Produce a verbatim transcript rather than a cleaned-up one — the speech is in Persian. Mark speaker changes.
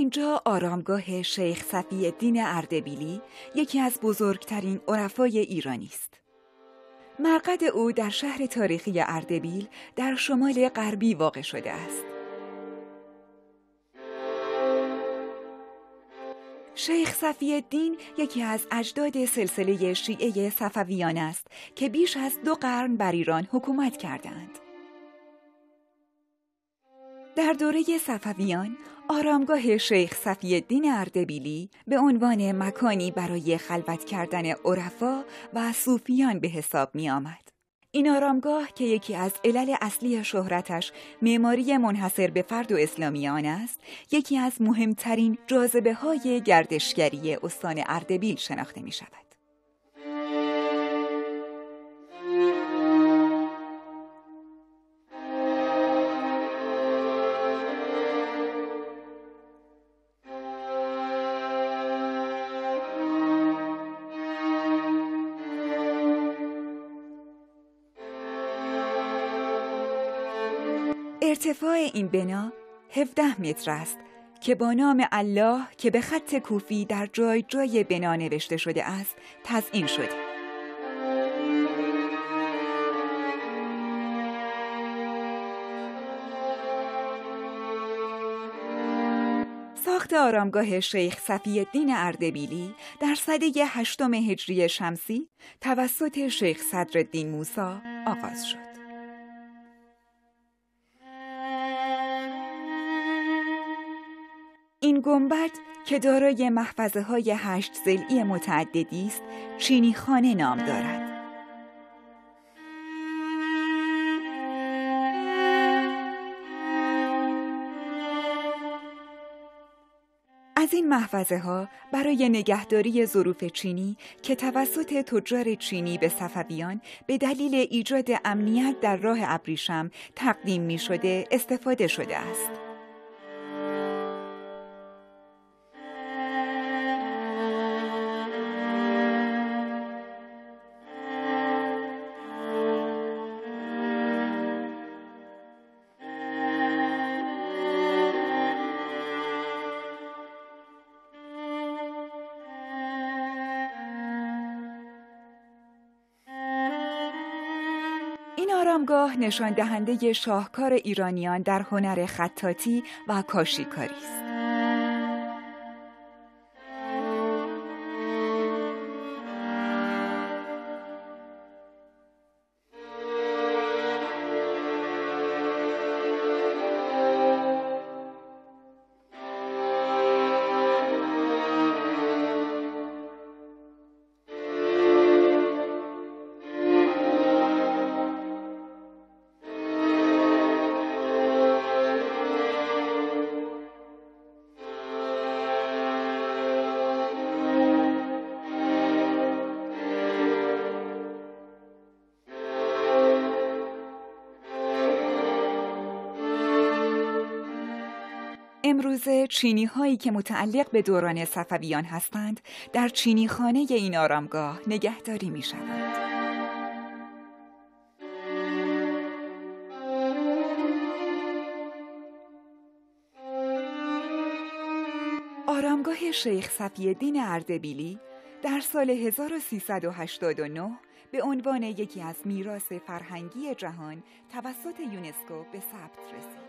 Speaker 1: اینجا آرامگاه شیخ صفی الدین اردبیلی، یکی از بزرگترین عرفای ایرانی است. مرقد او در شهر تاریخی اردبیل در شمال غربی واقع شده است. شیخ صفی الدین یکی از اجداد سلسله شیعه صفویان است که بیش از دو قرن بر ایران حکومت کردند. در دوره صفویان، آرامگاه شیخ صفی الدین اردبیلی به عنوان مکانی برای خلوت کردن عرفا و صوفیان به حساب می آمد. این آرامگاه که یکی از علل اصلی شهرتش معماری منحصر به فرد و اسلامی آن است، یکی از مهمترین جاذبه های گردشگری استان اردبیل شناخته می شود. ارتفاع این بنا هفده متر است که با نام الله که به خط کوفی در جای جای بنا نوشته شده است تزئین شده. ساخت آرامگاه شیخ صفی الدین اردبیلی در سده هشتم هجری شمسی توسط شیخ صدرالدین موسی آغاز شد. این گنبد که دارای محفظه‌های هشت ضلعی متعددی است، چینی خانه نام دارد. از این محفظه‌ها برای نگهداری ظروف چینی که توسط تجار چینی به صفویان به دلیل ایجاد امنیت در راه ابریشم تقدیم می‌شده استفاده شده است. این آرامگاه نشان دهنده شاهکار ایرانیان در هنر خطاطی و کاشیکاری است. امروزه چینی هایی که متعلق به دوران صفویان هستند در چینی خانه این آرامگاه نگهداری می شوند. آرامگاه شیخ صفی الدین اردبیلی در سال هزار و سیصد و هشتاد و نه به عنوان یکی از میراث فرهنگی جهان توسط یونسکو به ثبت رسید.